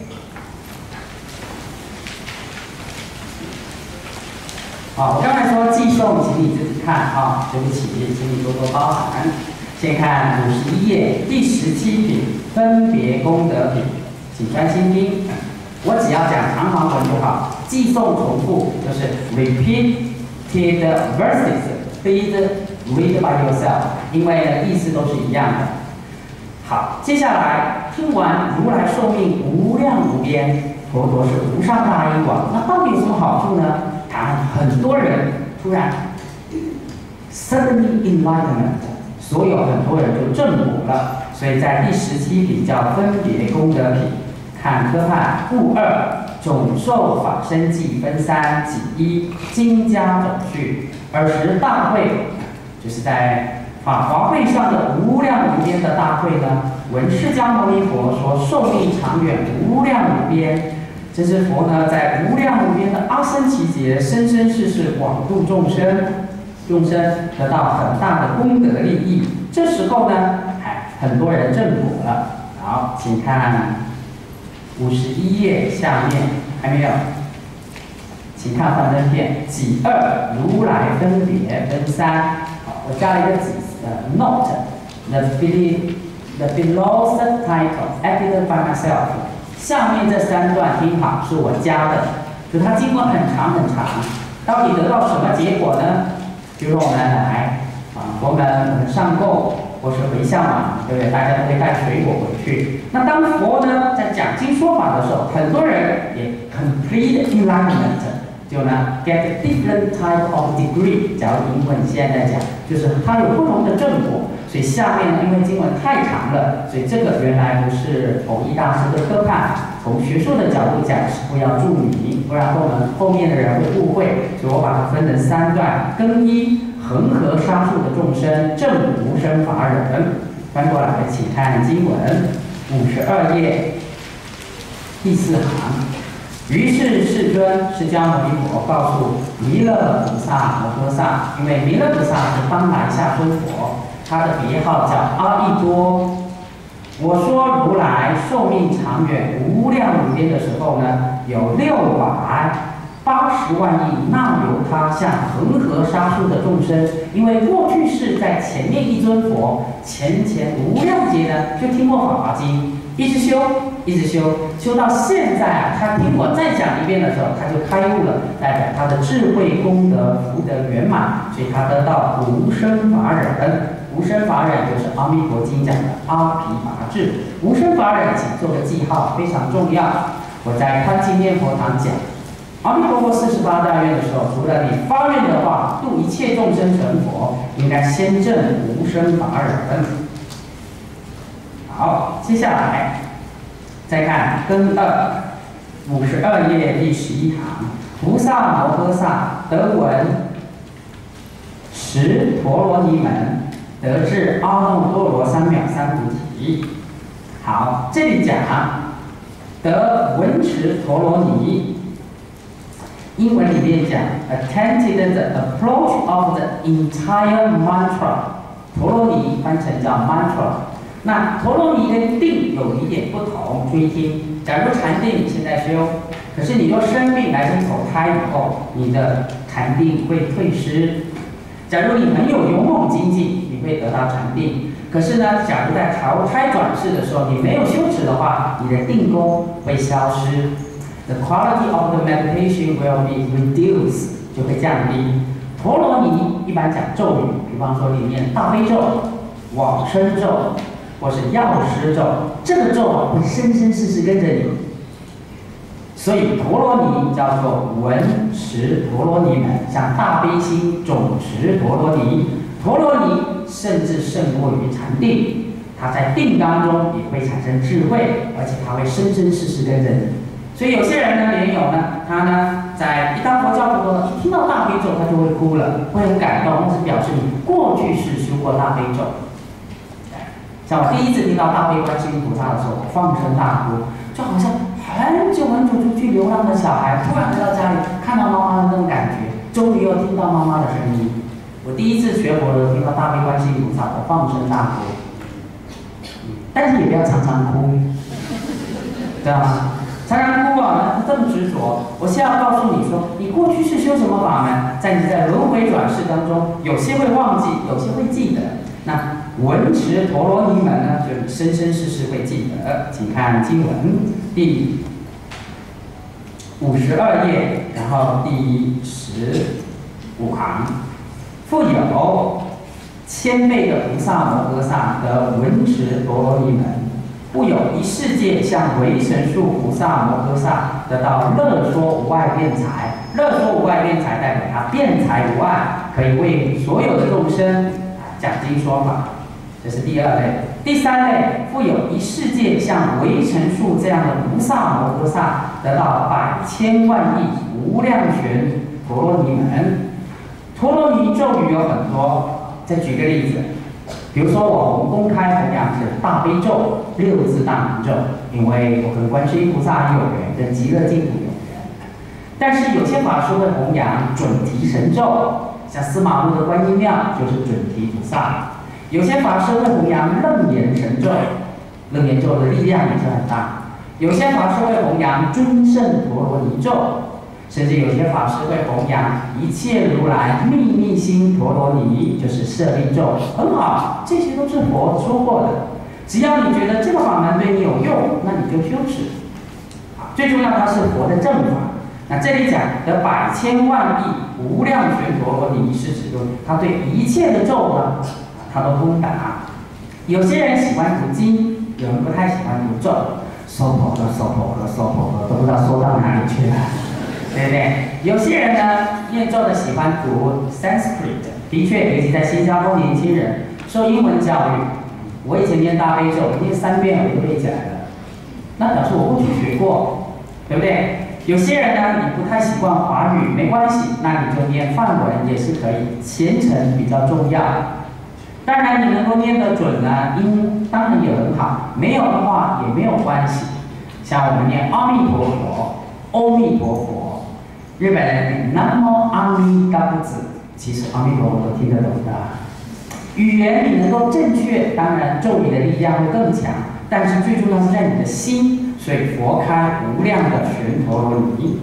好，我刚才说寄送，请你自己看啊，对不起，请你多多包涵。先看51页第17品，分别功德品，请专心听。我只要讲长行文就好，寄送重复就是 repeated verses，please read by yourself， 因为意思都是一样的。好，接下来听完如来寿命无量无边，佛陀是无上大因广，那到底有什么好处呢？答案很多人突然 suddenly enlightenment。所有很多人就证果了，所以在第17品叫分别功德品。看科判物2，总受法身记分3己1，经家总序。20大会，就是在法华会上的无量无边的大会呢，闻释迦牟尼佛说寿命长远无量无边，这是佛呢在无量无边的阿僧祇劫生生世世广度众生。众生得到很大的功德利益，这时候呢，很多人证果了。好，请看51页下面还没有，请看幻灯片己2，如来分别分3。好，我加了一个己note，the below subtitle edited by myself。下面这3段听好，是我加的，就它经文很长很长，到底得到什么结果呢？比如说我们来佛门我们上供或是回向嘛，对不对？大家都会带水果回去。那当佛呢在讲经说法的时候，很多人也 complete enlightenment， 就呢 get different type of degree。假如英文现在讲，就是它有不同的正果。所以下面呢，因为经文太长了，所以这个原来不是统一大师的科判。从学术的角度讲，是不要注明，不然我们后面的人会误会。所以我把它分成3段：更一恒河沙数的众生，正无生法忍。翻过来，请看经文52页第4行。于是世尊释迦牟尼佛告诉弥勒菩萨摩诃萨，因为弥勒菩萨是当来下尊佛，他的别号叫阿逸多。我说如来寿命长远无量无边的时候呢，有680万亿那由他像恒河沙数的众生，因为过去世在前面一尊佛前无量劫呢，就听过《法华经》，一直修到现在啊，他听我再讲一遍的时候，他就开悟了，代表他的智慧功德福德圆满，所以他得到无生法忍。无生法忍就是《阿弥陀经》讲的阿毗跋致。无生法忍，请做个记号，非常重要。我在宽基念佛堂讲阿弥陀佛48大愿的时候，除了你发愿的话，度一切众生成佛，应该先证无生法忍。好，接下来再看庚2，52页第11行，菩萨摩诃萨得闻持陀罗尼门，得至阿耨多罗三藐三菩提。好，这里讲得闻持陀罗尼，英文里面讲 attempted the approach of the entire mantra， 陀罗尼翻成叫 mantra。那陀罗尼跟定有一点不同，注意听。假如禅定现在修，可是你若生病来生投胎以后，你的禅定会退失。假如你很有勇猛精进，你会得到禅定。可是呢，假如在投胎转世的时候，你没有修持的话，你的定功会消失。The quality of the meditation will be reduced， 就会降低。陀罗尼一般讲咒语，比方说里面大悲咒、往生咒，或是药师咒，这个咒会生生世世跟着你。所以陀罗尼叫做闻持陀罗尼门，像大悲心总持陀罗尼。陀罗尼甚至胜过于禅定，它在定当中也会产生智慧，而且它会生生世世跟着你。 所以有些人呢，莲友呢，他呢，在一当佛教徒呢，一听到大悲咒，他就会哭了，会很感动，那是表示你过去是修过大悲咒。像我第一次听到大悲观世音菩萨的时候，我放声大哭，就好像很久很久出去流浪的小孩，突然回到家里，看到妈妈的那种感觉，终于又听到妈妈的声音。我第一次学佛的时候，听到大悲观世音菩萨，我放声大哭。但是也不要常常哭，知道吗？常常哭啊，这么执着。我现在要告诉你说，你过去是修什么法门，你在轮回转世当中，有些会忘记，有些会记得。那闻持陀罗尼门呢，就生生世世会记得。请看经文第52页，然后第15行，复有千倍的菩萨摩诃萨得闻持陀罗尼门，复有一世界像唯神树菩萨摩诃萨得到乐说无碍辩才。乐说无碍辩才代表他辩才无碍，可以为所有的众生讲经说法。这是第二类。第三类，复有一世界像唯神树这样的菩萨摩诃萨得到百千万亿无量旋陀罗尼门。陀罗尼咒语有很多。再举个例子，比如说我们公开弘扬是大悲咒6字大明咒，因为我跟观世音菩萨有缘，跟极乐净土有缘。但是有些法师会弘扬准提神咒，像司马路的观音庙就是准提菩萨。有些法师会弘扬楞严神咒，楞严咒的力量也是很大。有些法师会弘扬尊胜陀罗尼咒。甚至有些法师会弘扬一切如来秘密心陀罗尼，就是舍利咒，很好，这些都是佛说过的。只要你觉得这个法门对你有用，那你就修持。最重要，它是佛的正法。那这里讲的百千万亿无量旋陀罗尼，是指说他对一切的咒呢，他都通达。有些人喜欢读经，有人不太喜欢读咒，娑婆诃，娑婆诃，娑婆诃，都不知道说到哪里去了。对不对？有些人呢，念咒的喜欢读 Sanskrit， 的确，尤其在新加坡年轻人受英文教育，我以前念大悲咒，念3遍我就背起来了，那表示我过去学过，对不对？有些人呢，你不太习惯华语，没关系，那你就念梵文也是可以，虔诚比较重要。当然，你能够念得准呢，当然也很好，没有的话也没有关系。像我们念阿弥陀佛，阿弥陀佛。日本人念南无阿弥陀佛，其实阿弥陀佛都听得懂的。语言你能够正确，当然咒语的力量会更强，但是最重要是在你的心，所以佛开无量的旋陀罗尼。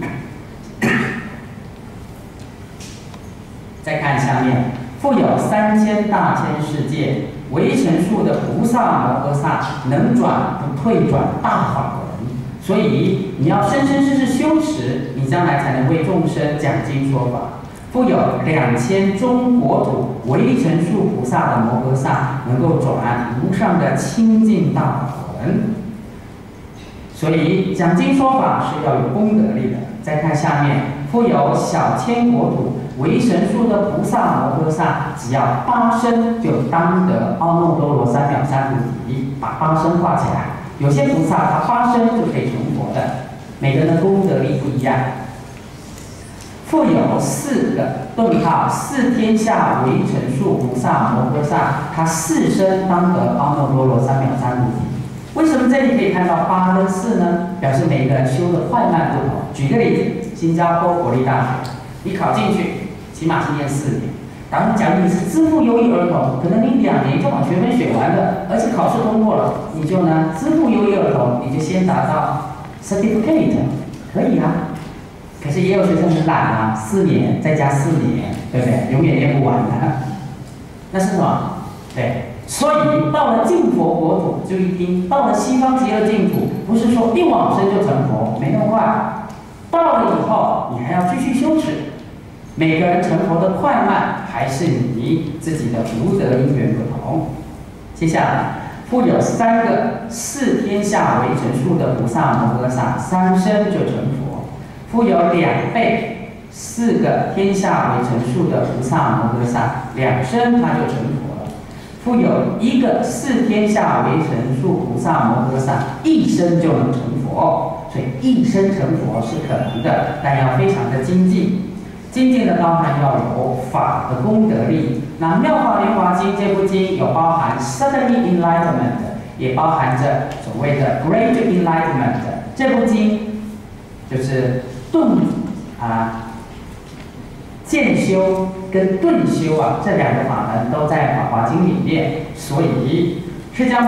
再看下面，复有3000大千世界，唯神树的菩萨摩诃萨能转不退转大法轮。所以你要生生世世修持，你将来才能为众生讲经说法。复有2000中国土唯神树菩萨的摩诃萨，能够转无上的清净大法轮。所以讲经说法是要有功德力的。再看下面，复有小千国土唯神树的菩萨摩诃萨，只要8声就当得阿耨多罗三藐三菩提，把8声画起来。有些菩萨他8声就可以成佛的，每个人的功德力不一样。复有4个顿号4天下唯成数菩萨摩诃萨，他4声当得阿耨多罗三藐三菩提。为什么这里可以看到8跟4呢？表示每个人修的快慢不同。举个例子，新加坡国立大学，你考进去，起码是念4年。假如你是资赋优异儿童，可能你2年就把学分学完了，而且考试通过了，你就呢资赋优异儿童，你就先达到 certificate， 可以啊。可是也有学生很懒啊，4年再加4年，对不对？永远念不完的。那是什么？对，所以到了净佛国土，注意听，到了西方极乐净土，不是说一往生就成佛，没那么快。到了以后，你还要继续修持。每个人成佛的快慢，还是你自己的福德因缘不同。接下来，复有3个4天下唯成数的菩萨摩诃萨，3声就成佛；复有2倍4个天下唯成数的菩萨摩诃萨，2声他就成佛了； 复有一个四天下为神树菩萨摩诃萨，一生就能成佛，所以一生成佛是可能的，但要非常的精进。精进的包含要有法的功德力。那《妙法莲华经》这部经有包含 suddenly enlightenment， 也包含着所谓的 great enlightenment。这部经就是渐修跟顿修这两个法门都在《法华经》里面，所以释迦